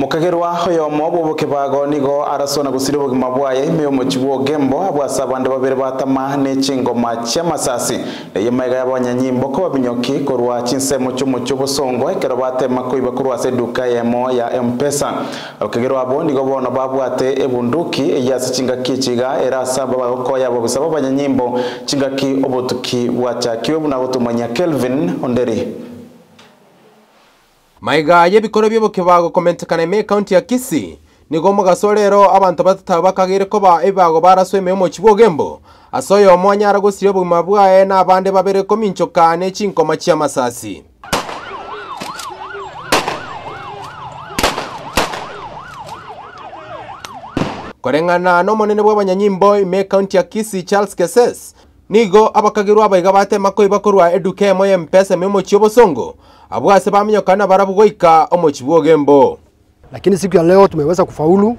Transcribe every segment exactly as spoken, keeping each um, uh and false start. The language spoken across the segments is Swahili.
Mukagerwa hoyo mobo bokebago nigo arasona gusiri bogima bwaye meyo muchibo gembo abwasa bande babere batama ne chingoma chamasasi yemaga yabanyanyimbo ko babinyoki korwa chinsemo cyumucyo bosongo ekero batema ko ibakurwa seduka yemo ya M-Pesa Mukagerwa abo nigo bona babwate ebunduki yasi chingaki chiga era saba ko yabo busaba abanyanyimbo chingaki obotuki bwacha kiwe buna botumanya Kelvin Onderi Maiga yebikoro byobokebago komentekana me county ya Kisii nigo mugasorero abantu batata bakagire ko ba ebago barasweme mu kibogembo asoyo mwanyara gusire bugima bwaye nabande babere ko minchokane chinkoma cia masasi Korengana no monene bw'abanyanyimbo me county ya Kisii Charles Keses nigo abakagirwa baiga batema ko ibakorwa eduke mo M-Pesa memo cyobosongo abwase bamenyokana barabugoika omochibogembo. Lakini siku ya leo tumeweza kufaulu.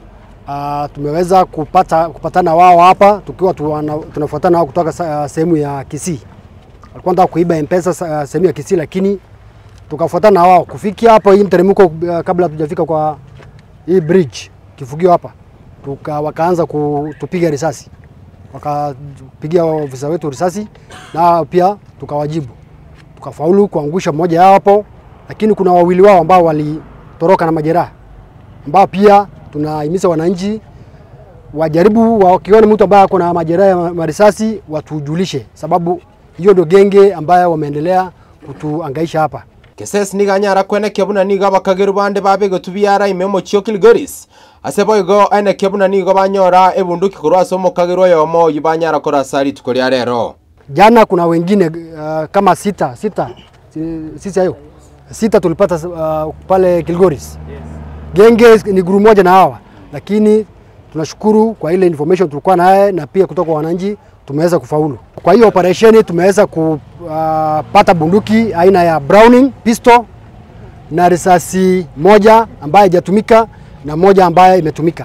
Uh, tumeweza kupata kupatana wao hapa tukiwa tunafuatana wao kutoka sehemu ya Kisii. Walikuwa wanataka kuiba M-Pesa sehemu ya Kisii, lakini tukafuatana wao kufikia hapo hii mteremko uh, kabla hatujafika kwa hii bridge kifugio hapa. Tuka wakaanza kutupiga risasi. Wakapigia ofisa wetu risasi na pia tukawajibu. Tukafaulu kuangusha mmoja hapo, lakini kuna wawili wao ambao walitoroka na majeraha. Ambao pia tunahimiza wananchi wajaribu wakiona mtu ambaye ako na majeraha ya marisasi watujulishe, sababu hiyo ndio genge ambayo wameendelea kutuangaisha hapa. Keses niganyara kwene kebuna niga bakageru bande babego tubiyara imemo cyo Kilgoris aseboygo ene kebuna nigo banyora ebunduki kurwaso mukageru yomo yibanyara korasari tukori arero. Jana kuna wengine uh, kama sita sita sisi hayo sita tulipata uh, pale Kilgoris. Genge ni guru moja na hawa, lakini tunashukuru kwa ile information tulikuwa naye na pia kutoka wananchi tumeweza kufaulu. Kwa hiyo operation tumeweza kupata uh, bunduki aina ya Browning pistol na risasi moja ambayo haijatumika na moja ambayo imetumika.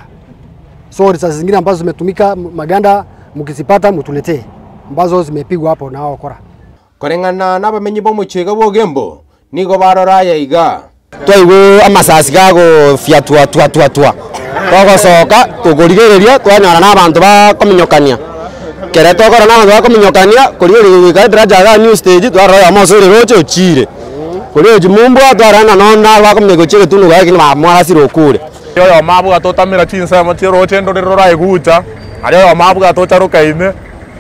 So risasi zingine ambazo zimetumika maganda mkisipata mtuletee ambazo zimepigwa hapo na hao kora. Korengana nabamenyi bo muchega bogembo nigo barora yaiga twaigwe amasasi gago fiatua tua tua tua togosoka tugurigereria twanyara n'abantu bakominyokania kere tokora n'abantu bakominyokania kurigereria daraja ga new stage twarora amasore roche uchire kurigereria mumbwa twarana nona bakominyeko chege tunu gakini bamwarasiro kure yo mabuga totamira chinsa mati roche ndorora igucha ariyo mabuga tocharukaine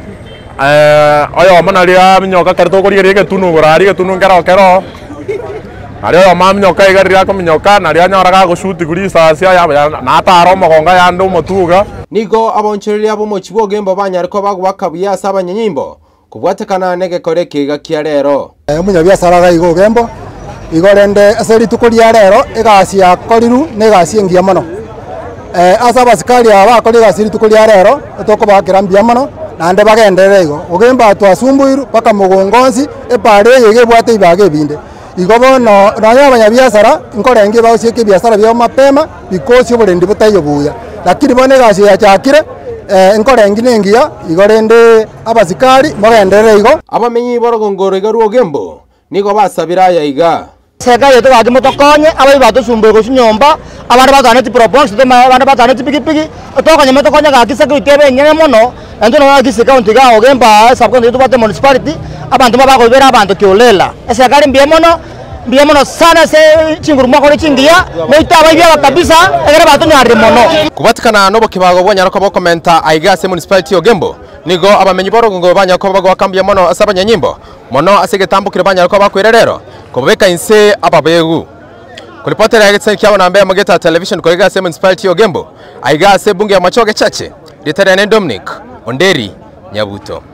eh oyo manaria minyoka karto kurigereria getunu gorari getunu ngero kero ariyo mamnyoka igaria ko minyoka naria nyoraga gushuti kuri sasi ya na taro magonga yando mutuga nigo abonchereria bo muchibogembo banyariko bagwakabuya sabanyanyimbo kubwatekana nege kore kiga kia rero munyabiasara ga igo gembo igorende aseri tukuria rero igacia koriru ne gacia ngia mono eh asa basikari aba kori gasiri tukuria rero tokobakira mbia mono nande bagenderera igo ogemba twasumbuiru paka mugongonzi epare yege bwate ibage binde igobo no nanya abanyabiasara nkorenge bawusie ke biasara bya mapema because oburendi butayo buya lakini bone gasio ya chakire eh nkorenge nengia igorende abasikari mogenderera igo abamenyi borogongoro igaruo gembo nigo basabira yaiga seka yeto bagi motokonye abai bato sumbe go nyomba abari batane ti proponse to abari batane ti pigipigi tokonye motokonye ga kiseka itebe nyene mono endo no kiseka untiga ogemba sabko to bate municipality abantu baba bera abantu kyolela seka ri mbie mono mbie mono sana se chinguru mwako chingia moita baibya kabisa egere bato nyari mono kubatikana no bokibago bonyara ko bokomenta aiga se municipality ogembo nigo abamenyi borogongo banya ko bagwakambye mono asabanya nyimbo mono asegetambukire banya ko bakwirerero kubeka inse ababegu kulipotera yagetse kyabona mbe mageta television koiga se municipality ogembo aiga se bunge ya machoge chache litere ne Dominic Onderi Nyabuto.